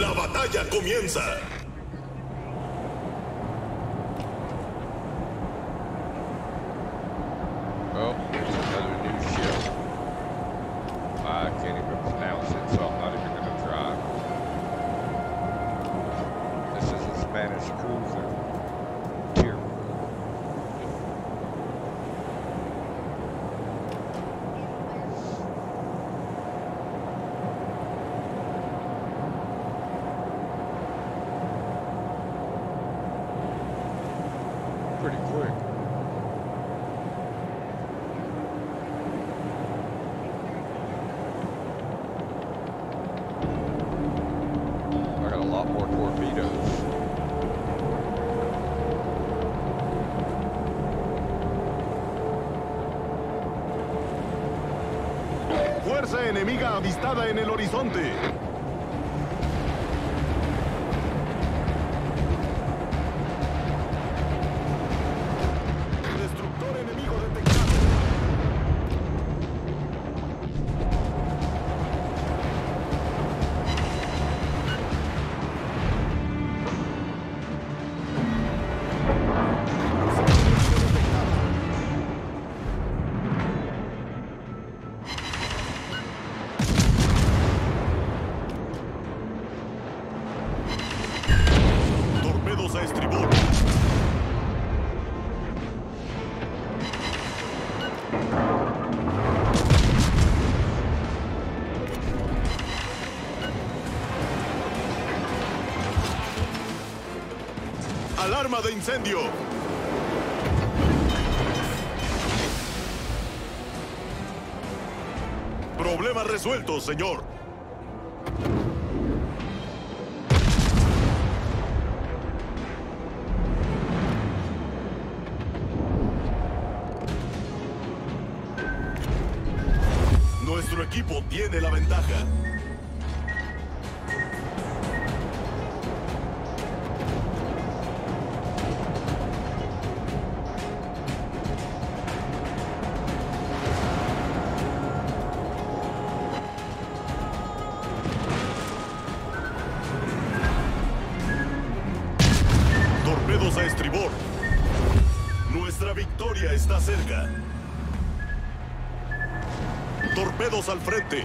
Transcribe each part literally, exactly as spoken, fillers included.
La batalla comienza. Oh, there's another new ship. I can't even pronounce it, so I'm not even going to try. This is a Spanish cruiser. Tier. Pretty quick. I got a lot more torpedoes. Fuerza enemiga avistada en el horizonte. Destructor enemigo detectado. Torpedos a estribor. Alarma de incendio. Problema resuelto, señor. Nuestro equipo tiene la ventaja. Torpedos a estribor. Nuestra victoria está cerca. Torpedos al frente.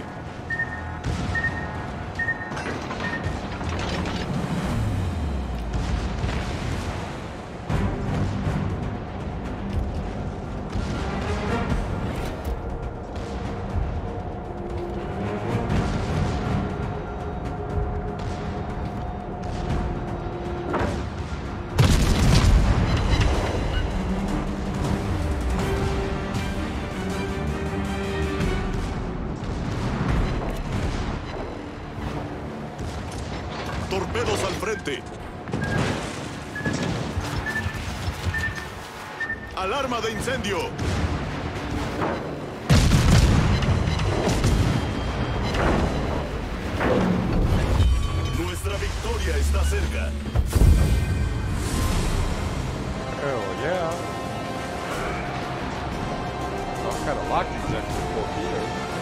Torpedos al frente. Alarma de incendio. Nuestra victoria está cerca. Hell yeah. I'm kind of like these extra torpedoes.